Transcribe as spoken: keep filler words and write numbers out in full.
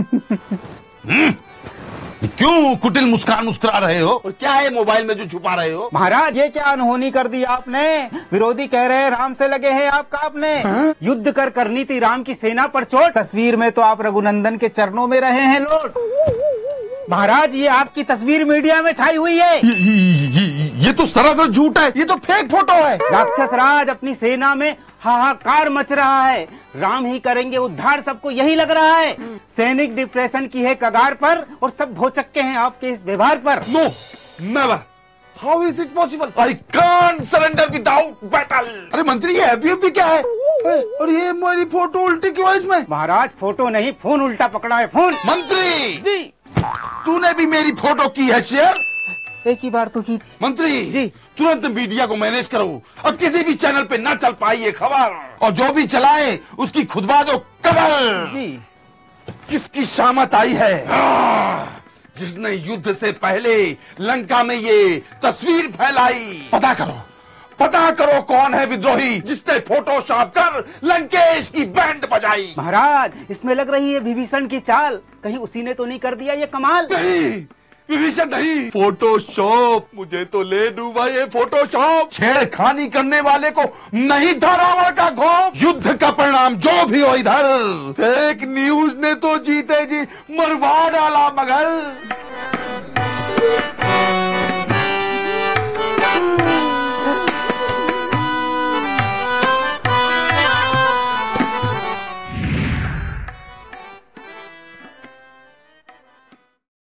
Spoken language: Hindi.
क्यों कुटिल मुस्कान मुस्कुरा रहे हो? और क्या है मोबाइल में जो छुपा रहे हो? महाराज ये क्या अनहोनी कर दी आपने। विरोधी कह रहे हैं राम से लगे हैं आपका आपने। हाँ? युद्ध कर करनी थी राम की सेना पर चोट। तस्वीर में तो आप रघुनंदन के चरणों में रहे हैं लौट। महाराज ये आपकी तस्वीर मीडिया में छाई हुई है। ये, ये, ये, ये तो सरासर झूठ है, ये तो फेक फोटो है। राक्षस राज अपनी सेना में हाहाकार मच रहा है। राम ही करेंगे उद्धार, सबको यही लग रहा है। सैनिक डिप्रेशन की है कगार पर और सब भौचक्के हैं आपके इस व्यवहार पर। No never, how is it possible? I can't surrender without battle. अरे मंत्री ये अभी अभी क्या है? और ये मेरी फोटो उल्टी क्यों है इसमें? महाराज फोटो नहीं फोन उल्टा पकड़ा है फोन। मंत्री जी तूने भी मेरी फोटो की है शेयर? एक ही बार तो की थी। मंत्री जी तुरंत मीडिया को मैनेज करो और किसी भी चैनल पे ना चल पाई ये खबर, और जो भी चलाए उसकी खुदवा दो कबर। जी किसकी शामत आई है जिसने युद्ध से पहले लंका में ये तस्वीर फैलाई? पता करो पता करो कौन है विद्रोही जिसने फोटोशॉप कर लंकेश की बैंड बजाई। महाराज इसमें लग रही है विभीषण की चाल, कहीं उसी ने तो नहीं कर दिया ये कमाल? नहीं विभीषण नहीं, फोटोशॉप। मुझे तो ले डूबा ये फोटोशॉप। छेड़खानी करने वाले को नहीं था रावण का खौफ। युद्ध का परिणाम जो भी हो इधर, फेक न्यूज ने तो जीते जी मरवा डाला मगर।